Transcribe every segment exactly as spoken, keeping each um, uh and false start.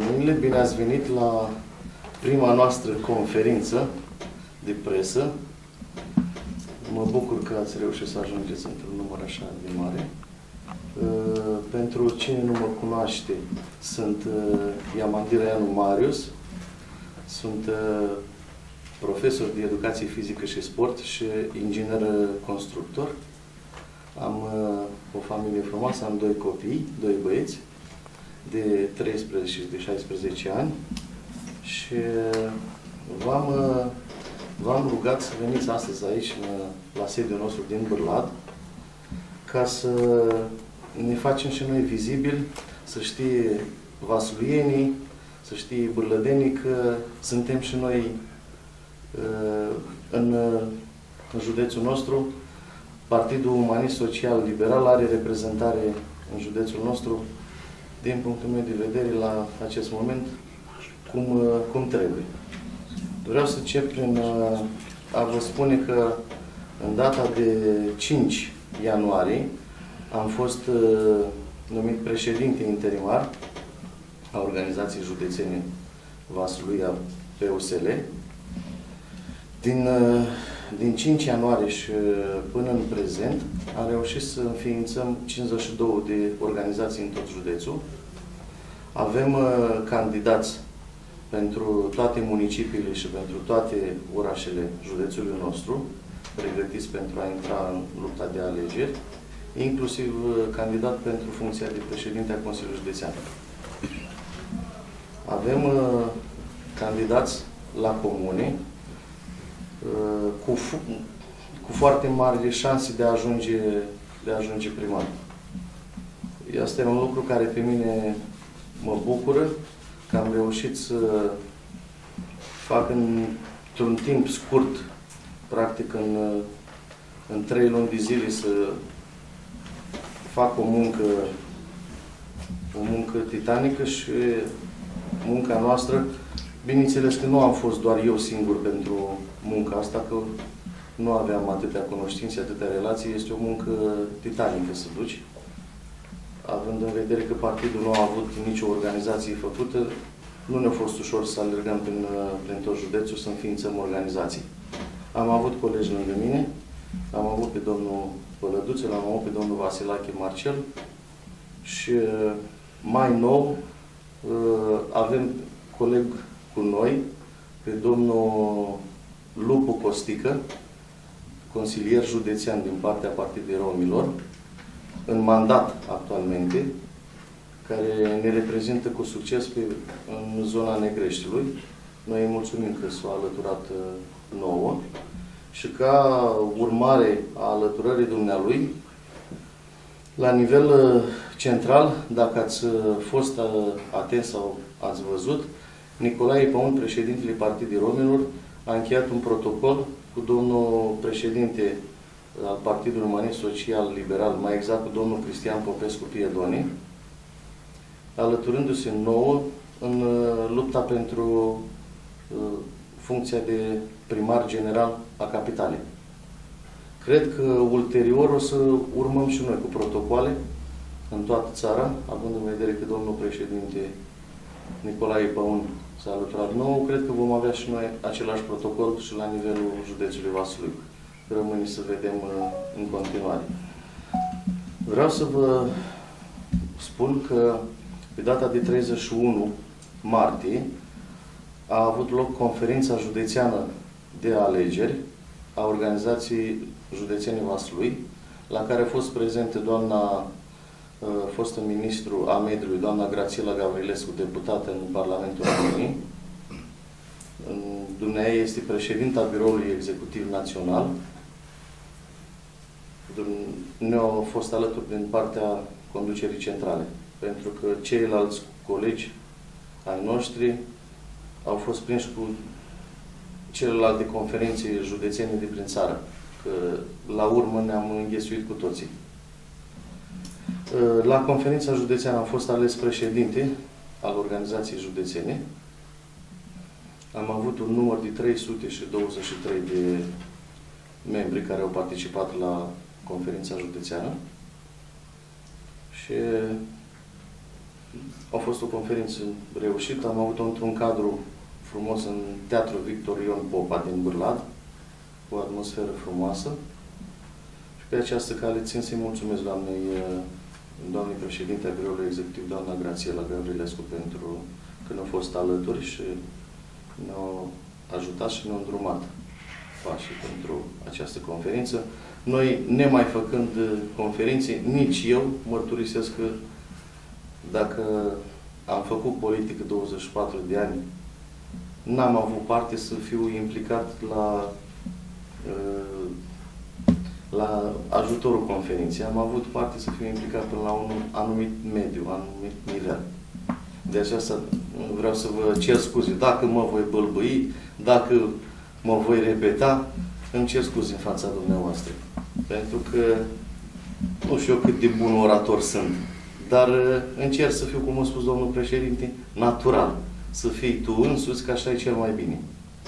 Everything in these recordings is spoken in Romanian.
Emile, bine ați venit la prima noastră conferință de presă. Mă bucur că ați reușit să ajungeți într-un număr așa de mare. Pentru cine nu mă cunoaște, sunt Iamandir Raianu Marius, sunt profesor de educație fizică și sport și inginer constructor. Am o familie frumoasă, am doi copii, doi băieți, de treisprezece și de șaisprezece ani și v-am v-am rugat să veniți astăzi aici, la sediul nostru din Bârlad, ca să ne facem și noi vizibili, să știe vasluienii, să știe bârlădenii că suntem și noi în, în județul nostru. Partidul Umanist Social Liberal are reprezentare în județul nostru, din punctul meu de vedere, la acest moment, cum, cum trebuie. Vreau să încep prin a vă spune că în data de cinci ianuarie am fost numit președinte interimar a Organizației Județene Vaslui, a P U S L. Din, din cinci ianuarie și până în prezent am reușit să înființăm cincizeci și două de organizații în tot județul. Avem candidați pentru toate municipiile și pentru toate orașele județului nostru, pregătiți pentru a intra în lupta de alegeri, inclusiv candidat pentru funcția de președinte a Consiliului Județean. Avem uh, candidați la comune uh, cu, cu foarte mari șanse de a ajunge, de a ajunge primar. Asta e un lucru care pe mine mă bucură, că am reușit să fac într-un timp scurt, practic în, în trei luni de zile, să fac o muncă, o muncă titanică și munca noastră. Bineînțeles că nu am fost doar eu singur pentru munca asta, că nu aveam atâtea cunoștințe, atâtea relații. Este o muncă titanică să duci. Având în vedere că partidul nu a avut nicio organizație făcută, nu ne-a fost ușor să alergăm prin, prin tot județul, să înființăm organizații. Am avut colegi lângă mine, am avut pe domnul Pălăduțe, l-am avut pe domnul Vasilache Marcel și mai nou avem coleg cu noi, pe domnul Lupu Costică, consilier județean din partea Partidului Romilor, în mandat actualmente, care ne reprezintă cu succes pe, în zona Negreștiului. Noi îi mulțumim că s-a alăturat nouă și ca urmare a alăturării dumnealui, la nivel central, dacă ați fost atent sau ați văzut, Nicolae Păun, președintele Partidului Romilor, a încheiat un protocol cu domnul președinte al Partidului Umanist Social Liberal, mai exact cu domnul Cristian Popescu Piedoni, alăturându-se nouă în lupta pentru uh, funcția de primar general a capitalei. Cred că ulterior o să urmăm și noi cu protocoale în toată țara, având în vedere că domnul președinte Nicolae Păun s-a alăturat nou, cred că vom avea și noi același protocol și la nivelul județului Vaslui. Rămâne să vedem în continuare. Vreau să vă spun că pe data de treizeci și unu martie a avut loc conferința județeană de alegeri a Organizației Județene Vaslui, la care a fost prezentă doamna fostă ministru a mediului, doamna Grațiela Gavrilescu, deputată în Parlamentul României. Dumnezeu este președinta Biroului Executiv Național. Ne-au fost alături din partea conducerii centrale, pentru că ceilalți colegi ai noștri au fost prinși cu celelalte conferințe județene de prin țară, că la urmă ne-am înghesuit cu toții. La conferința județeană am fost ales președinte al organizației județene. Am avut un număr de trei sute douăzeci și trei de membri care au participat la conferința județeană și A fost o conferință reușită. Am avut-o într-un cadru frumos în Teatrul Victor Ion Popa din Bârlad, cu o atmosferă frumoasă. Și pe această cale țin să-i mulțumesc doamnei, doamnei președinte a Biroului Executiv, doamna Grațiela Gavrilescu, pentru că ne-a fost alături și ne-a ajutat și ne-a îndrumat pașii pentru această conferință. Noi, nemai făcând conferințe, nici eu mărturisesc că dacă am făcut politică douăzeci și patru de ani, n-am avut parte să fiu implicat la, la ajutorul conferinței. Am avut parte să fiu implicat până la un anumit mediu, anumit nivel. De aceea vreau să vă cer scuze. Dacă mă voi bălbâi, dacă mă voi repeta, îmi cer scuze în fața dumneavoastră. Pentru că nu știu eu cât de bun orator sunt. Dar încerc să fiu, cum a spus domnul președinte, natural. Să fii tu însuți, că așa e cel mai bine.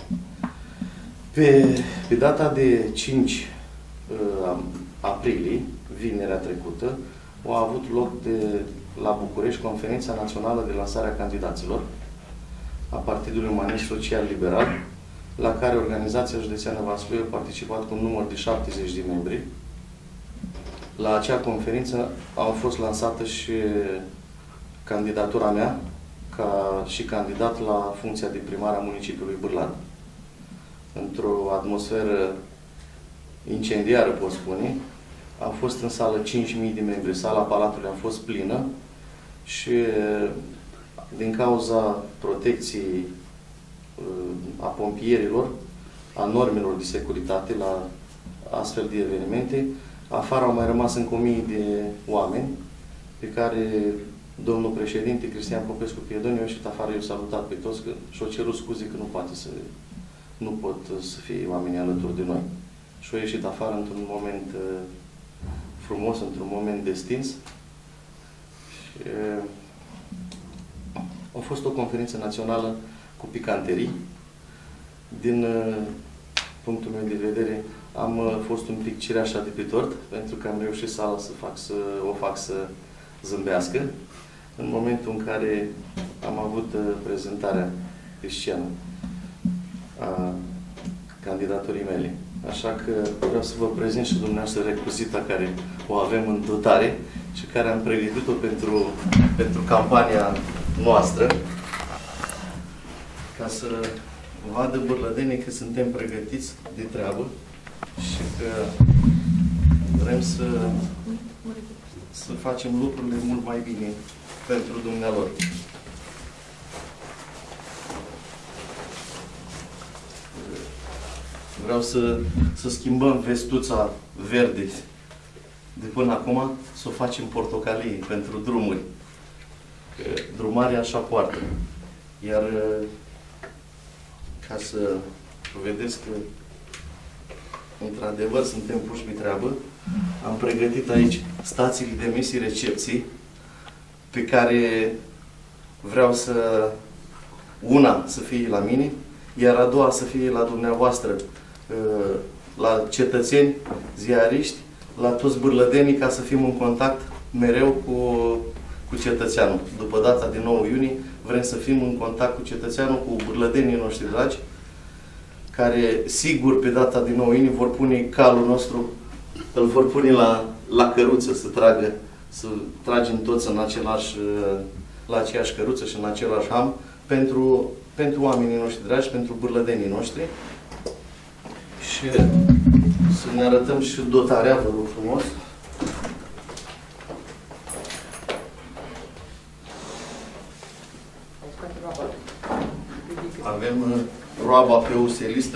Pe, pe data de cinci uh, aprilie, vinerea trecută, a avut loc de, la București Conferința Națională de Lansare a Candidaților a Partidului Umanist Social Liberal, la care Organizația Județeană Vaslui a participat cu un număr de șaptezeci de membri. La acea conferință a fost lansată și candidatura mea, ca și candidat la funcția de primar a municipiului Bârlad. Într-o atmosferă incendiară, pot spune, a fost în sală cinci mii de membri. Sala Palatului a fost plină și din cauza protecției a pompierilor, a normelor de securitate la astfel de evenimente, afară au mai rămas încă o mie de oameni pe care domnul președinte Cristian Popescu Piedoni a ieșit afară, i-a salutat pe toți și-a cerut scuze că nu poate să nu pot să fie oamenii alături de noi. Și-a ieșit afară într-un moment uh, frumos, într-un moment destins. Și uh, a fost o conferință națională cu picanterii. Din uh, punctul meu de vedere, am uh, fost un pic cireașa de pe tort, pentru că am reușit sala să, fac, să o fac să zâmbească. În momentul în care am avut uh, prezentarea pe scenă a candidaturii mele. Așa că vreau să vă prezint și dumneavoastră recuzita care o avem în dotare și care am pregătit-o pentru, pentru campania noastră, ca să vadă bârlădenii că suntem pregătiți de treabă și că vrem să, să facem lucrurile mult mai bine pentru dumnealor. Vreau să, să schimbăm vestuța verde de până acum, să o facem portocalie pentru drumuri. Că drumarea așa poartă. Iar ca să vedeți că într-adevăr suntem puși pe treabă, am pregătit aici stațiile de emisii recepții pe care vreau să una să fie la mine, iar a doua să fie la dumneavoastră, la cetățeni, ziariști, la toți bârlădenii, ca să fim în contact mereu cu, cu cetățeanul. După data de nouă iunie, vrem să fim în contact cu cetățeanul, cu bârlădenii noștri dragi, care, sigur, pe data de nouă iunie vor pune calul nostru, îl vor pune la, la căruță, să tragă, să tragem toți în același, la aceeași căruță și în același ham, pentru, pentru oamenii noștri dragi, pentru bârlădenii noștri. Și să ne arătăm și dotarea, vă rog frumos. Avem roaba pe uselistă,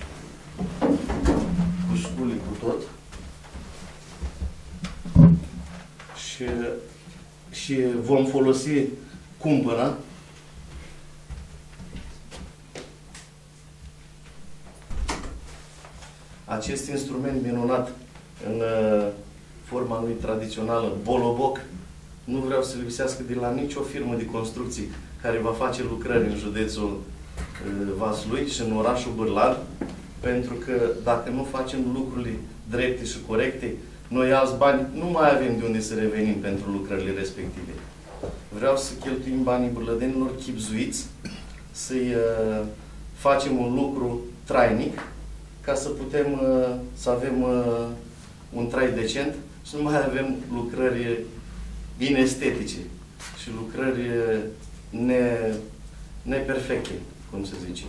cu sculi, cu tot. Și, și vom folosi cumpăna. Acest instrument minunat, în uh, forma lui tradițională, boloboc, nu vreau să lipsească de la nicio firmă de construcții care va face lucrări în județul uh, Vaslui și în orașul Bârlad, pentru că dacă nu facem lucrurile drepte și corecte, noi alți bani nu mai avem de unde să revenim pentru lucrările respective. Vreau să cheltuim banii bârlădenilor chibzuiți, să-i uh, facem un lucru trainic, ca să putem uh, să avem uh, un trai decent și nu mai avem lucrări inestetice și lucrări ne, neperfecte, cum se zice.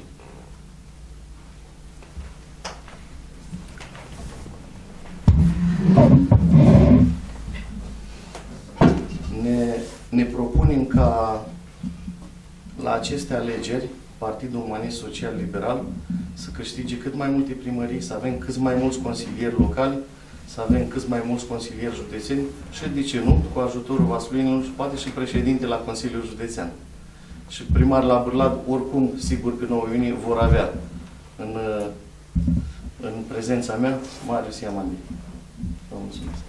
Ne, ne propunem ca la aceste alegeri Partidul Umanist Social Liberal să câștige cât mai multe primării, să avem cât mai mulți consilieri locali, să avem cât mai mulți consilieri județeni și, de ce nu, cu ajutorul Vasluinilor și poate și președinte la Consiliul Județean. Și primar la Bârlad, oricum, sigur că nouă iunie vor avea în, în prezența mea Marius Iamandi. Vă mulțumesc.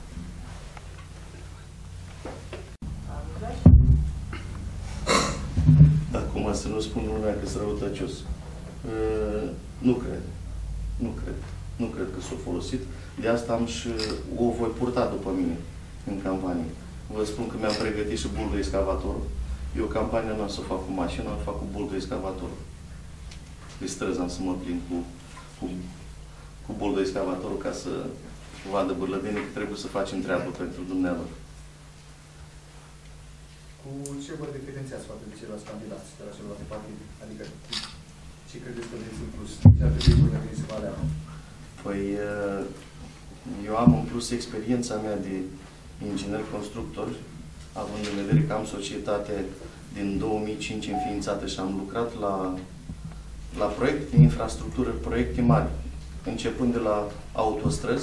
Acum să nu spun lumea că sunt răutăcios. Uh, nu cred. Nu cred. Nu cred că s-a folosit. De asta am și o voi purta după mine în campanie. Vă spun că mi-am pregătit și buldo excavatorul. Eu campania nu am să o fac cu mașina, o fac cu buldo excavatorul. Pe străzi am să mă plin cu, cu, cu buldo excavatorul ca să vadă bârlădenii că trebuie să facem treabă pentru dumneavoastră. Cu ce vă diferențiați față de ceilalți candidați de la celelalte partide? Adică ce credeți că veți în plus? Ce ar trebui bârlădenii să vă aleagă? Păi, eu am în plus experiența mea de inginer constructor, având în vedere că am societate din două mii cinci înființată și am lucrat la, la proiecte de infrastructură, proiecte mari, începând de la autostrăzi.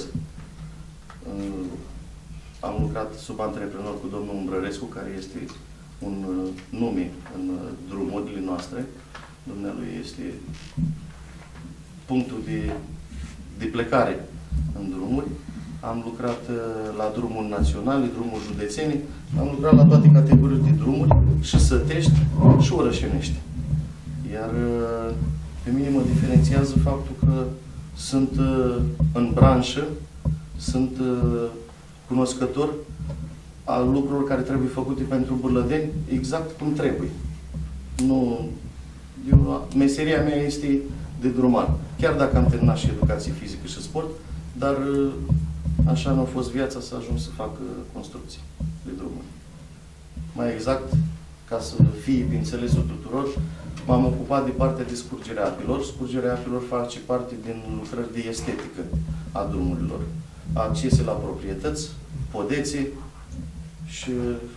Am lucrat sub antreprenor cu domnul Umbrărescu, care este un nume în drumurile noastre. Dumnealui este punctul de, de plecare în drumuri. Am lucrat la drumuri naționale, drumuri județene, am lucrat la toate categoriile de drumuri, și sătești și orășenești. Iar pe mine mă diferențiază faptul că sunt în branșă, sunt cunoscător al lucrurilor care trebuie făcute pentru bârlădeni exact cum trebuie. Nu, eu, meseria mea este de drumar. Chiar dacă am terminat și educație fizică și sport, dar așa nu a fost viața să ajung să fac construcții de drumuri. Mai exact, ca să fie pe înțelesul tuturor, m-am ocupat de partea de scurgerea apelor. Scurgerea apelor face parte din lucrări de estetică a drumurilor. Accese la proprietăți, podețe și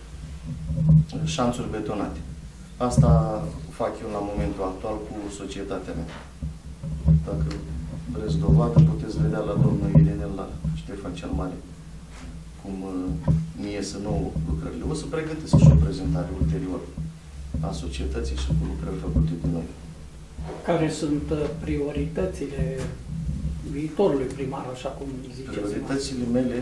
șanțuri betonate. Asta fac eu la momentul actual cu societatea mea. Dacă vreți dovadă, puteți vedea la domnul Irenel, la Ștefan cel Mare, cum mi iese nou lucrările. O să pregătesc și o prezentare ulterior a societății și cu lucrări făcute de noi. Care sunt prioritățile viitorului primar, așa cum ziceți? Prioritățile mele,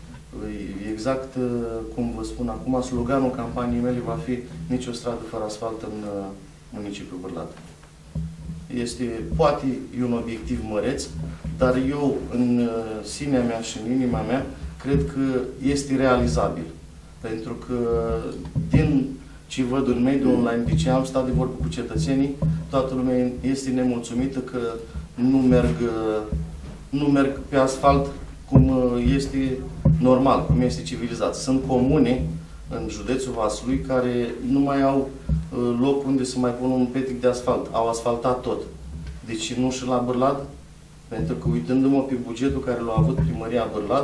exact cum vă spun acum, sloganul campaniei mele va fi nicio stradă fără asfalt în municipiul Bârlad. Este, poate, e un obiectiv măreț, dar eu, în sinea mea și în inima mea, cred că este realizabil. Pentru că, din ce văd în mediul online, de ce am stat de vorbă cu cetățenii, toată lumea este nemulțumită că nu merg, nu merg pe asfalt cum este normal, cum este civilizat. Sunt comune în județul Vaslui care nu mai au loc unde să mai pună un petic de asfalt. Au asfaltat tot. Deci nu și la Bârlad, pentru că uitându-mă pe bugetul care l-a avut primăria Bârlad,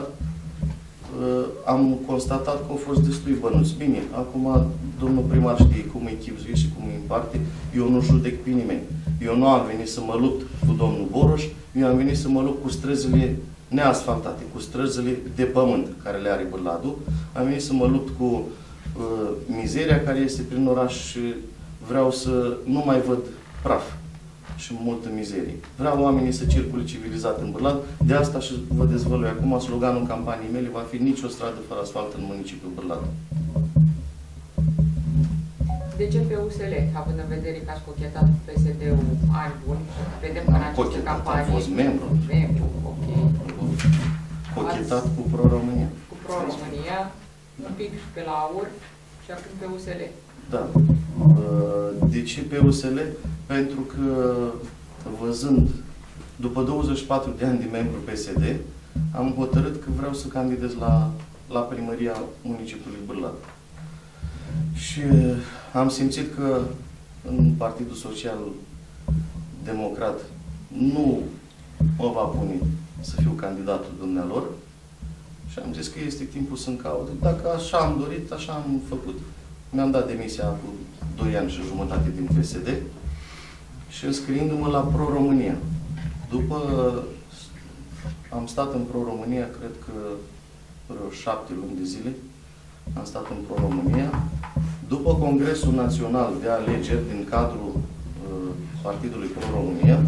am constatat că au fost destui bănuți. Bine, acum domnul primar știe cum îi chibzuie și cum îi împarte. Eu nu judec pe nimeni. Eu nu am venit să mă lupt cu domnul Boroș, eu am venit să mă lupt cu străzile neasfaltate, cu străzile de pământ care le are Bârladul. Am venit să mă lupt cu uh, mizeria care este prin oraș și vreau să nu mai văd praf și multă mizerie. Vreau oamenii să circule civilizat în Bârlad. De asta și vă dezvălui acum, sloganul campaniei mele va fi nicio stradă fără asfalt în municipiul Bârlad. De ce pe U S L, având în vedere că ați cochetat cu P S D-ul ani buni, vedem că în aceste campanii... Am fost membru. Membru, ok. Cochetat cu Pro-România. Cu Pro-România, un pic pe la A U R Și acum pe U S L. Da. De ce pe U S L? Pentru că, văzând, după douăzeci și patru de ani de membru P S D, am hotărât că vreau să candidez la, la primăria municipiului Bârlad. Și am simțit că în Partidul Social Democrat nu mă va pune să fiu candidatul dumnealor și am zis că este timpul să-mi caut. Dacă așa am dorit, așa am făcut. Mi-am dat demisia cu doi ani și jumătate din P S D și înscriindu-mă la Pro-România. După am stat în Pro-România, cred că vreo șapte luni de zile, am stat în Pro-România. După Congresul Național de Alegeri din cadrul uh, Partidului Pro-România,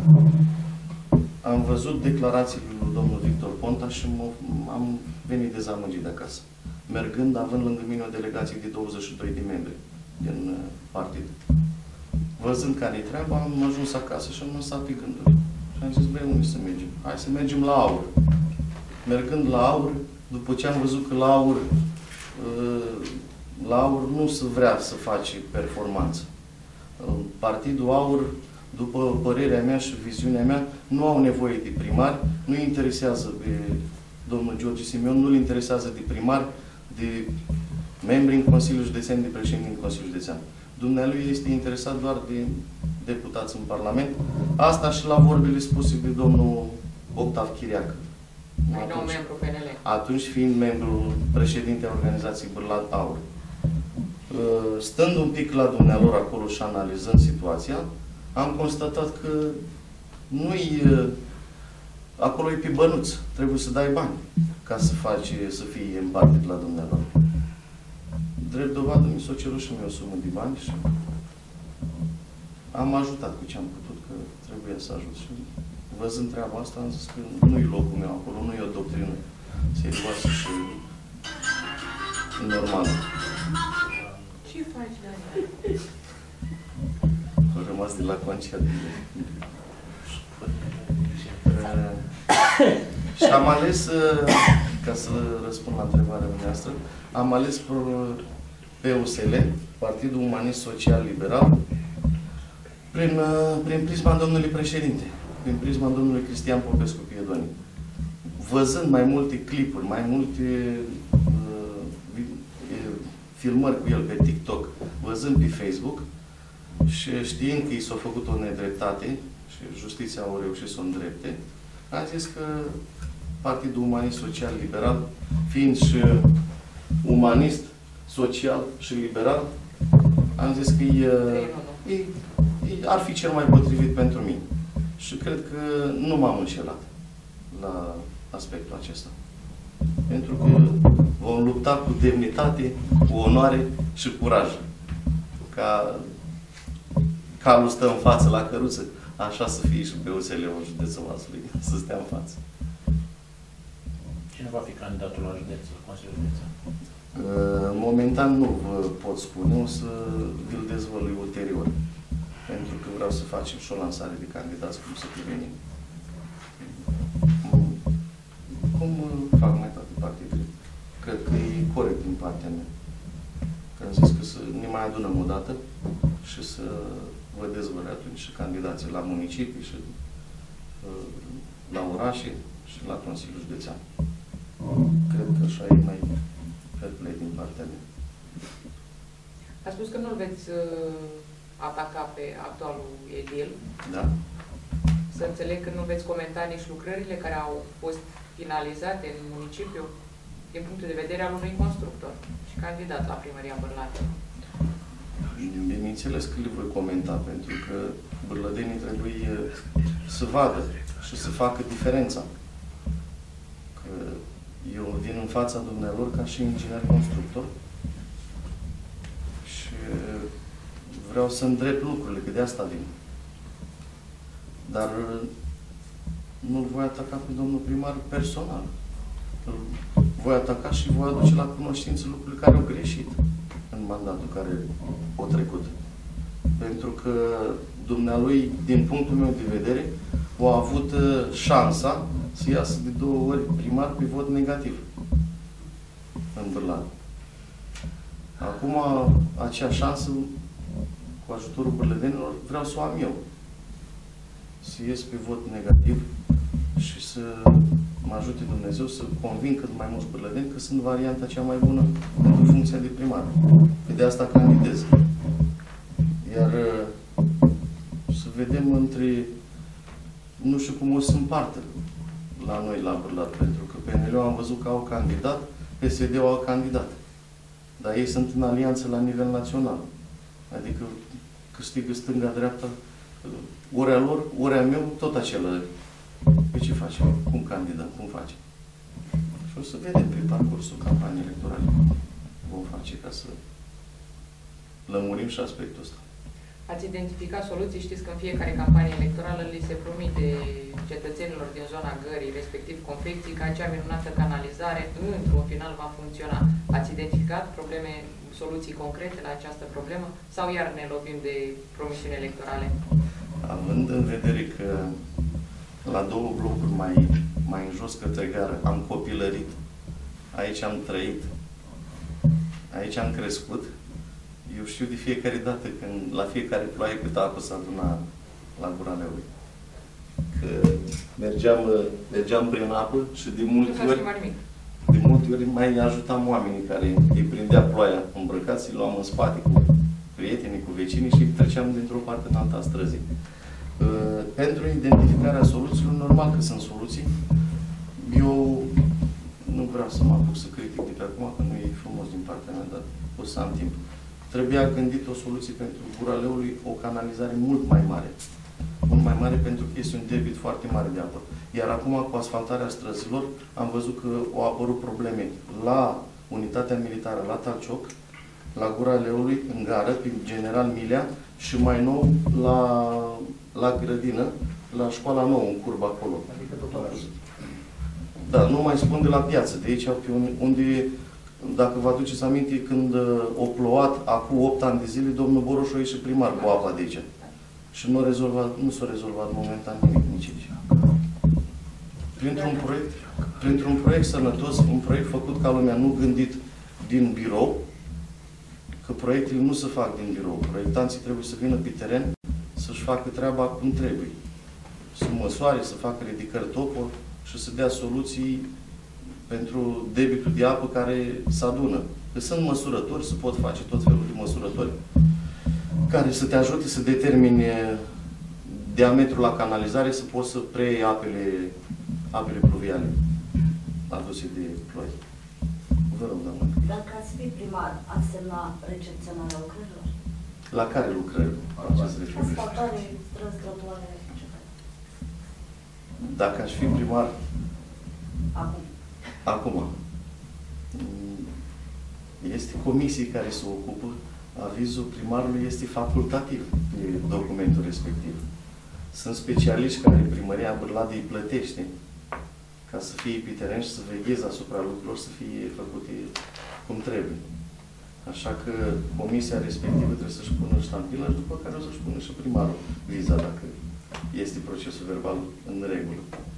am văzut declarațiile lui domnul Victor Ponta și am venit dezamăgit de acasă. Mergând, având lângă mine o delegație de douăzeci și doi de membri din uh, partid. Văzând care-i treaba, am ajuns acasă și am lăsat pe gânduri. Și am zis, băi, unde să mergem? Hai să mergem la Aur. Mergând la Aur, după ce am văzut că la Aur, uh, la Aur nu se vrea să faci performanță. Uh, Partidul Aur, după părerea mea și viziunea mea, nu au nevoie de primari, nu interesează pe domnul George Simion, nu-l interesează de primari, de membri în Consiliul Județean, de președinte în Consiliul Județean. Dumnealui este interesat doar de deputați în Parlament. Asta și la vorbele spuse de domnul Octav Chiriac. Mai nou membru P N L. Atunci fiind membru președinte a organizației Bârlad Aur. Stând un pic la dumnealor acolo și analizând situația, am constatat că nu-i... Acolo e pe bănuț. Trebuie să dai bani ca să faci, să fii în partid la dumnealor. Drept dovadă, mi s-o cerut și mie o sumă de bani și am ajutat cu ce am putut, că trebuia să ajut. Și văzând treaba asta, am zis că nu-i locul meu acolo, nu e o doctrină serioasă și normală. Ce faci, Dani? Am rămas de la concert. Și am ales, ca să răspund la întrebarea noastră, am ales P U S L, Partidul Umanist Social Liberal, prin, prin prisma domnului președinte, prin prisma domnului Cristian Popescu Piedoni. Văzând mai multe clipuri, mai multe uh, filmări cu el pe TikTok, văzând pe Facebook și știind că i s-a făcut o nedreptate și justiția au reușit să o îndrepte, am zis că Partidul Umanist Social Liberal, fiind și umanist, social și liberal, am zis că e, e, e, ar fi cel mai potrivit pentru mine. Și cred că nu m-am înșelat la aspectul acesta. Pentru că vom lupta cu demnitate, cu onoare și curaj. Ca calul stă în față la căruță, așa să fie și pe U S L-ul județul Vaslui, să stea în față. Cine va fi candidatul la județ, la Consiliul Județean? Momentan nu vă pot spune, o să vi-l dezvălui ulterior. Pentru că vreau să facem și o lansare de candidați cum să prevenim. Cum fac mai toate partidele. Cred că e corect din partea mea. Că am zis că să ne mai adunăm o dată și să vă dezvălui atunci și candidații la municipii și la orașe și la Consiliul Județean. Cred că așa e mai fair play din partea mea. A spus că nu-l veți uh, ataca pe actualul edil. Da. Să înțeleg că nu veți comenta nici lucrările care au fost finalizate în municipiu din punctul de vedere al unui constructor și candidat la primăria Bârlad. Bineînțeles că le voi comenta, pentru că bârlădenii trebuie să vadă și să facă diferența. Că eu vin în fața dumnealor ca și inginer constructor și vreau să îndrept lucrurile, că de asta vin. Dar nu-l voi ataca pe domnul primar personal. Îl voi ataca și voi aduce la cunoștință lucrurile care au greșit în mandatul care o trecut. Pentru că dumnealui, din punctul meu de vedere, a avut șansa să iasă de două ori primar pe vot negativ în Bârlad. Acum, acea șansă, cu ajutorul bârlădenilor, vreau să o am eu. Să ies pe vot negativ și să mă ajute Dumnezeu să convin cât mai mulți bârlădeni că sunt varianta cea mai bună pentru funcția de primar. Pe de asta candidez. Iar să vedem între... Nu știu cum o să împartă la noi la Bârlat, pentru că P N L-ul am văzut că au candidat, P S D-ul au candidat. Dar ei sunt în alianță la nivel național. Adică câștigă stânga-dreapta, ori a lor, ori a meu, tot acela. Pe ce facem? Cum candidăm? Cum facem? Și o să vedem pe parcursul campaniei electorale vom face ca să lămurim și aspectul ăsta. Ați identificat soluții? Știți că în fiecare campanie electorală li se promite cetățenilor din zona Gării, respectiv confecții, că acea minunată canalizare, într-un final, va funcționa. Ați identificat probleme, soluții concrete la această problemă? Sau iar ne lovim de promisiuni electorale? Având în vedere că la două blocuri mai, mai în jos către gară am copilărit, aici am trăit, aici am crescut, eu știu de fiecare dată, când, la fiecare ploaie, câtă apă s-a adunat la Gura Leului. Că mergeam, mergeam prin apă și de multe ori, de multe ori mai ajutam oamenii care îi prindea ploaia îmbrăcați, îi luam în spate cu prietenii, cu vecinii și treceam dintr-o parte în alta străzii. Uh, pentru identificarea soluțiilor, normal că sunt soluții. Eu nu vreau să mă apuc să critic de pe acum, că nu e frumos din partea mea, dar o să am timp. Trebuia gândit o soluție pentru Gura Leului, o canalizare mult mai mare. Mult mai mare pentru că este un debit foarte mare de apă. Iar acum, cu asfaltarea străzilor, am văzut că au apărut probleme la unitatea militară, la Talcioc, la Gura Leului, în gară, prin General Milea și mai nou la, la grădină, la școala nouă, în curba acolo. Adică tot orașul. Da, nu mai spun de la piață, de aici, pe unde, dacă vă aduceți aminte, când o plouat, acum opt ani de zile, domnul Boroș a ieșit primar cu apa de aici. Și nu, rezolvat, nu s-a rezolvat momentan nimic nici aici. Printr-un proiect, printr-un proiect sănătos, un proiect făcut ca lumea, nu gândit din birou, că proiectele nu se fac din birou. Proiectanții trebuie să vină pe teren, să-și facă treaba cum trebuie. Să măsoare, să facă ridicări topo și să dea soluții pentru debitul de apă care se adună. Că sunt măsurători, se pot face tot felul de măsurători care să te ajute să determine diametrul la canalizare, să poți să preiei apele, apele pluviale aduse de ploi. Vă rog, doamnă. Dacă ați fi primar, ați semna recepționarea lucrărilor? La care lucrări? Asfaltare, străzi, trotuare, etcetera. Dacă aș fi primar... Acum. Acum. Este comisii care se ocupă. Avizul primarului este facultativ de documentul respectiv. Sunt specialiști care primăria Bârlad îi plătește ca să fie pe teren și să vegheze asupra lucrurilor, să fie făcute cum trebuie. Așa că comisia respectivă trebuie să-și pună ștampila și după care o să-și pună și primarul viza, dacă este procesul verbal în regulă.